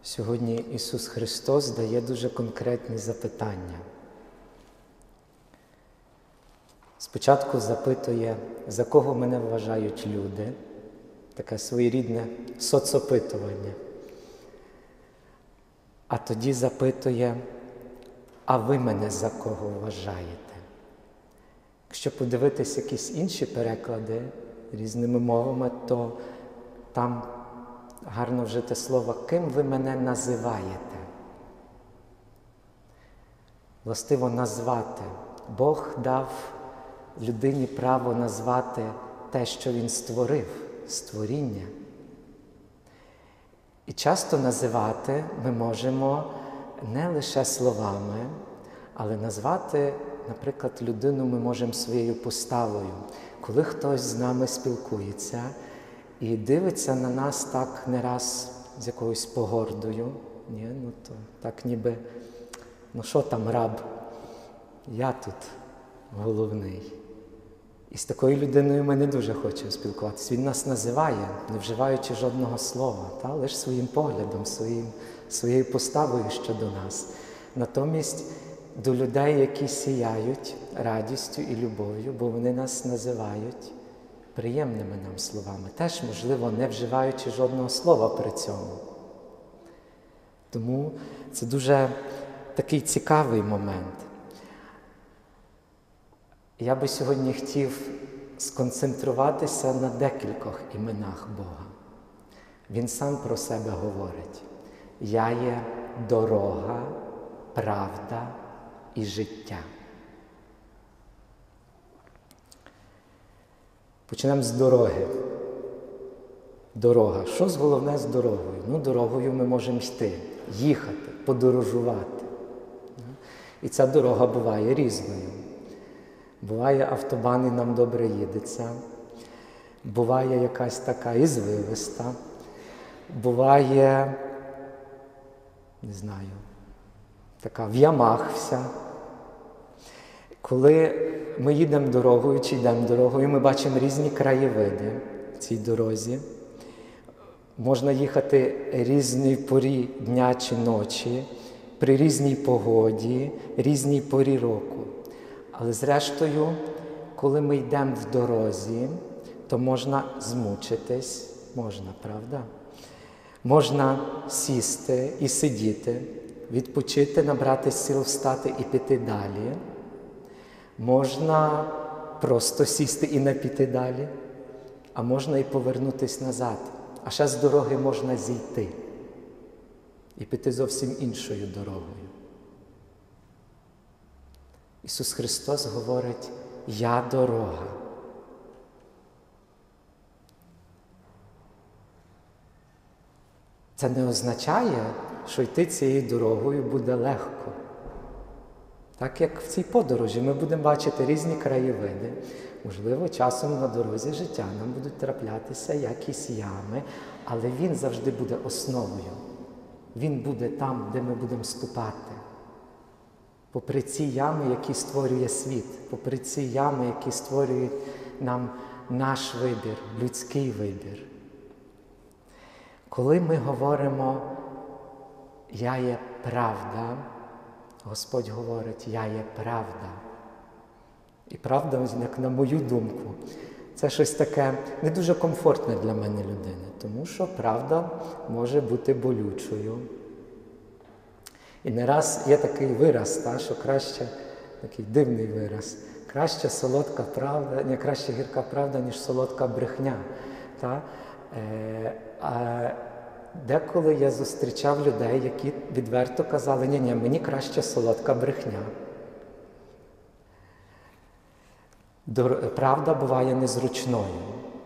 Сьогодні Ісус Христос дає дуже конкретні запитання. Спочатку запитує, за кого мене вважають люди, таке своєрідне соцопитування. А тоді запитує, а ви мене за кого вважаєте? Якщо подивитись якісь інші переклади різними мовами, то там гарно вжите слово «ким ви мене називаєте?» Властиво назвати. Бог дав людині право назвати те, що Він створив, створіння. І часто називати ми можемо не лише словами, але назвати, наприклад, людину ми можемо своєю поставою. Коли хтось з нами спілкується і дивиться на нас так не раз з якоюсь погордою, то так ніби, що там раб, я тут головний. І з такою людиною ми не дуже хочемо спілкуватися. Він нас називає, не вживаючи жодного слова, лише своїм поглядом, своєю поставою щодо нас. Натомість до людей, які сіяють радістю і любов'ю, бо вони нас називають приємними нам словами. Теж, можливо, не вживаючи жодного слова при цьому. Тому це дуже такий цікавий момент. Я би сьогодні хотів сконцентруватися на декількох іменах Бога. Він сам про себе говорить. Я є дорога, правда і життя. Почнемо з дороги. Дорога. Що головне з дорогою? Дорогою ми можемо йти, їхати, подорожувати. І ця дорога буває різною. Буває автобан, і нам добре їдеться. Буває якась така і звивиста. Буває, така в ямах вся. Коли ми їдемо дорогою чи йдемо дорогою, ми бачимо різні краєвиди в цій дорозі. Можна їхати різній порі дня чи ночі, при різній погоді, різній порі року. Але зрештою, коли ми йдемо в дорозі, то можна змучитись, правда? Можна сісти і сидіти, відпочити, набрати сил, встати і піти далі. Можна просто сісти і не піти далі, а можна і повернутися назад. А ще з дороги можна зійти і піти зовсім іншою дорогою. Ісус Христос говорить, я дорога. Це не означає, що йти цією дорогою буде легко. Так як в цій подорожі ми будемо бачити різні краєвиди, можливо, часом на дорозі життя нам будуть траплятися якісь ями, але Він завжди буде основою. Він буде там, де ми будемо ступати. Попри ці ями, які створює світ, попри ці ями, які створюють нам наш вибір, людський вибір. Коли ми говоримо «Я є правда», Господь говорить «Я є правда». І правда, як на мою думку, це щось таке не дуже комфортне для мене людини, тому що правда може бути болючою. І не раз є такий вираз, що краще, такий дивний вираз, краще солодка правда, не краще гірка правда, ніж солодка брехня. А деколи я зустрічав людей, які відверто казали, ні, мені краще солодка брехня. Правда буває незручною.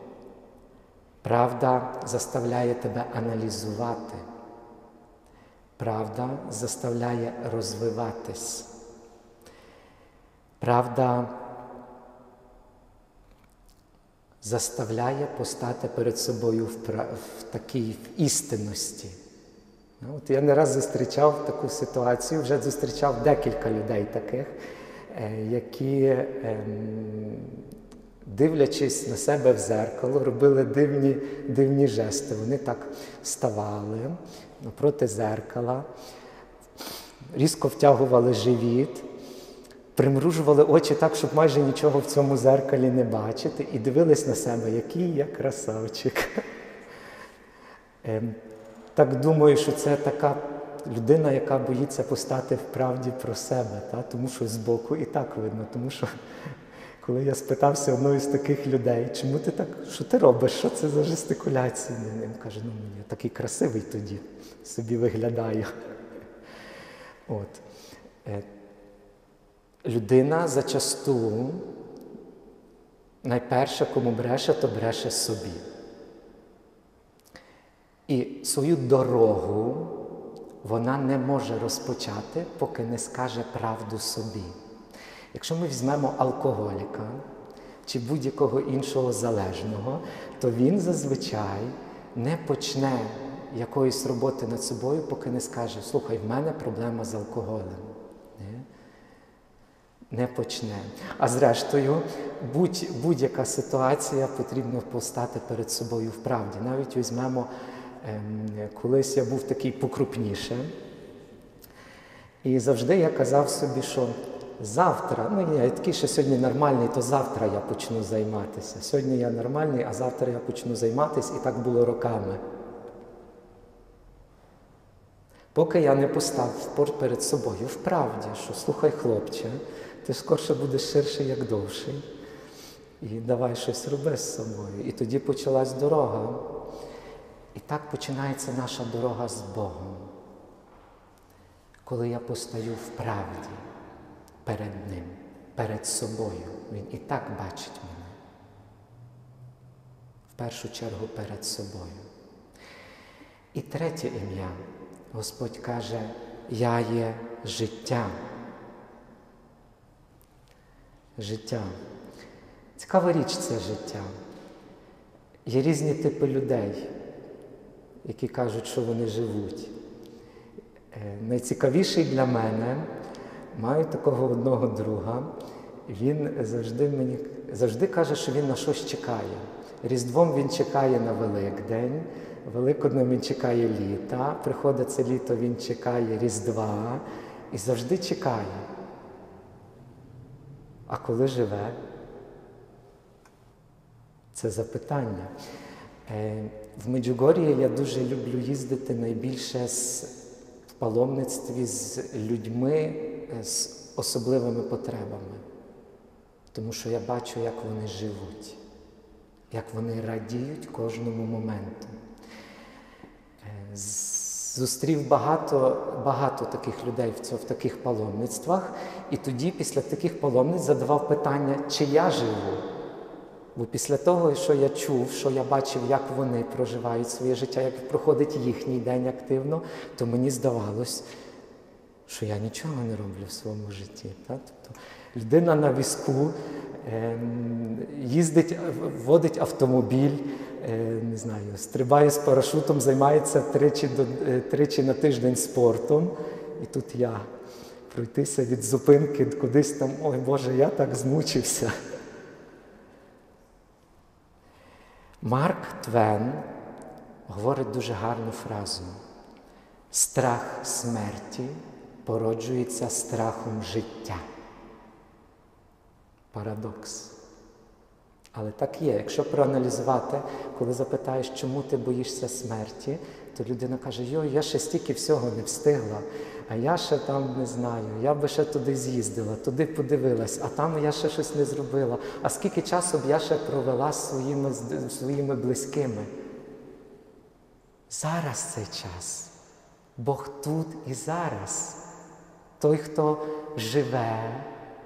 Правда заставляє тебе аналізувати. Правда заставляє розвиватись. Правда заставляє постати перед собою в такій істинності. Я не раз зустрічав таку ситуацію, вже зустрічав декілька людей таких, які, дивлячись на себе в дзеркало, робили дивні жести. Вони так вставали, напроти зеркала, різко втягували живіт, примружували очі так, щоб майже нічого в цьому зеркалі не бачити, і дивились на себе, який я красавчик. Так думаю, що це така людина, яка боїться постати в правді про себе, тому що збоку і так видно. Тому що, коли я спитався одної з таких людей, чому ти так, що ти робиш, що це за жестикуляції? Він каже, я такий красивий тоді собі виглядаю. Людина зачасту, найперше, кому бреше, то бреше собі. І свою дорогу вона не може розпочати, поки не скаже правду собі. Якщо ми візьмемо алкоголіка чи будь-якого іншого залежного, то він зазвичай не почне якоїсь роботи над собою, поки не скаже, слухай, в мене проблема з алкоголем. Не почне. А зрештою, будь-яка ситуація потрібно постати перед собою в правді. Навіть візьмемо, колись я був такий покрупніше, і завжди я казав собі, що завтра, я такий, що сьогодні нормальний, то завтра я почну займатися. Сьогодні я нормальний, а завтра я почну займатися, і так було роками. Поки я не поставив перед собою в правді, що слухай, хлопче, ти скорше будеш ширший, як довший, і давай щось роби з собою. І тоді почалась дорога. І так починається наша дорога з Богом. Коли я постаю в правді перед Ним, перед собою, Він і так бачить мене. В першу чергу перед собою. І третє ім'я. Господь каже, я є життя. Життя. Цікава річ це життя. Є різні типи людей, які кажуть, що вони живуть. Найцікавіший для мене, маю такого одного друга, він завжди каже, що він на щось чекає. Різдвом він чекає на Великдень, Великоднем він чекає літа, приходить це літо, він чекає Різдва і завжди чекає. А коли живе? Це запитання. В Меджугор'ї я дуже люблю їздити найбільше в паломництві з людьми з особливими потребами. Тому що я бачу, як вони живуть, як вони радіють кожному моменту. Зустрів багато таких людей в таких паломництвах, і тоді після таких паломниць задавав питання, чи я живу. Бо після того, що я чув, що я бачив, як вони проживають своє життя, як проходить їхній день активно, то мені здавалось, що я нічого не роблю в своєму житті. Тобто людина на візку їздить, водить автомобіль, не знаю, стрибає з парашутом, займається тричі на тиждень спортом. І тут я пройтися від зупинки кудись там, ой Боже, я так змучився. Марк Твен говорить дуже гарну фразу. Страх смерті породжується страхом життя. Парадокс. Але так є. Якщо проаналізувати, коли запитаєш, чому ти боїшся смерті, то людина каже, я ще стільки всього не встигла, а я ще там не знаю, я би ще туди з'їздила, туди подивилась, а там я ще щось не зробила, а скільки часу б я ще провела з своїми близькими. Зараз цей час. Бог тут і зараз. Той, хто живе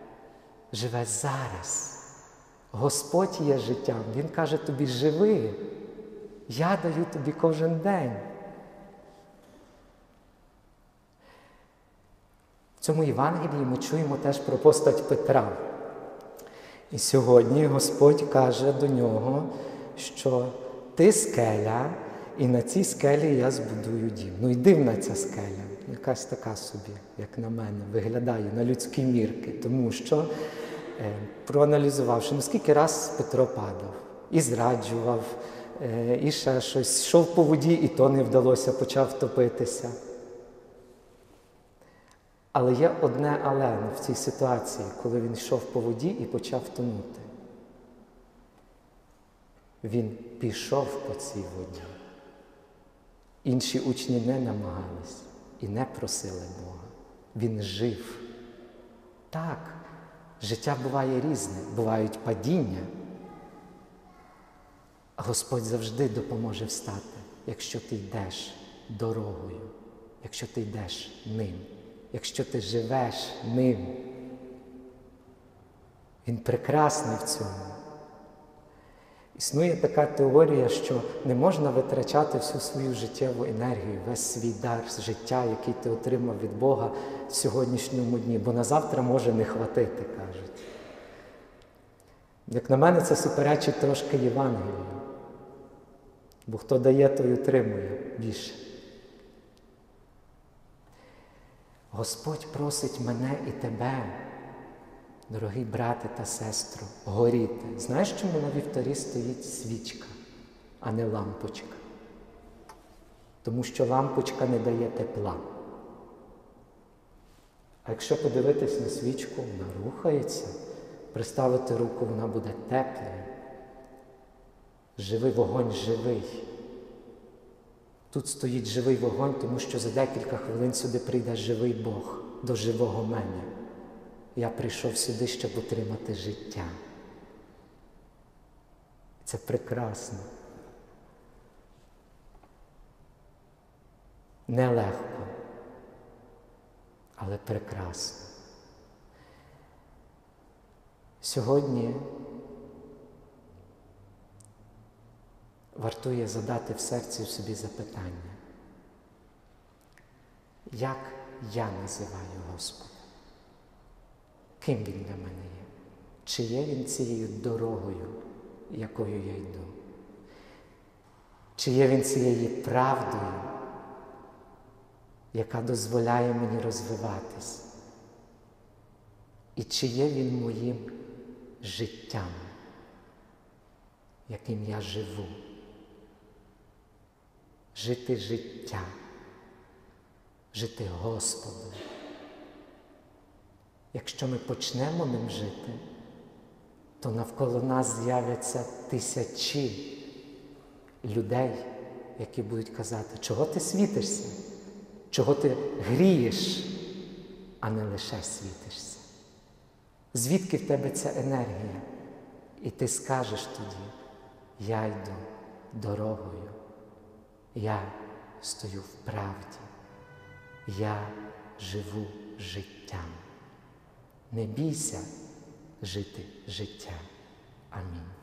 зараз. Господь є життям. Він каже тобі, живи. Я даю тобі кожен день. В цьому Євангелії ми чуємо теж про постать Петра. І сьогодні Господь каже до нього, що ти скеля, і на цій скелі я збудую дім. І дивна ця скеля, якась така собі, як на мене, виглядає на людські мірки, тому що проаналізувавши, скільки раз Петро падав і зраджував і ще щось. Йшов по воді, і то не вдалося, почав топитися. Але є одне але в цій ситуації, коли він йшов по воді і почав тонути. Він пішов по цій воді. Інші учні не намагались і не просили Бога. Він жив. Так, життя буває різне, бувають падіння. Господь завжди допоможе встати, якщо ти йдеш дорогою, якщо ти йдеш ним, якщо ти живеш ним. Він прекрасний в цьому. Існує така теорія, що не можна витрачати всю свою життєву енергію, весь свій дар життя, який ти отримав від Бога в сьогоднішньому дні, бо на завтра може не хватити, кажуть. Як на мене, це суперечить трошки Євангелію. Бо хто дає, той отримує більше. Господь просить мене і тебе, дорогі брати та сестро, горіти. Знаєш, чому на вівтарі стоїть свічка, а не лампочка? Тому що лампочка не дає тепла. А якщо подивитись на свічку, вона рухається, приставити руку, вона буде теплою. Живий вогонь живий. Тут стоїть живий вогонь, тому що за декілька хвилин сюди прийде живий Бог до живого мене. Я прийшов сюди, щоб отримати життя. Це прекрасно. Нелегко, але прекрасно. Сьогодні вартує задати в серці собі запитання. Як я називаю Господа? Ким Він для мене є? Чи є Він цією дорогою, якою я йду? Чи є Він цією правдою, яка дозволяє мені розвиватись? І чи є Він моїм життям, яким я живу? Жити життя, жити Господом. Якщо ми почнемо ним жити, то навколо нас з'являться тисячі людей, які будуть казати, чого ти світишся, чого ти грієш, а не лише світишся. Звідки в тебе ця енергія? І ти скажеш тоді, я йду дорогою, я стою в правді, я живу життям. Не бійся жити життя. Амінь.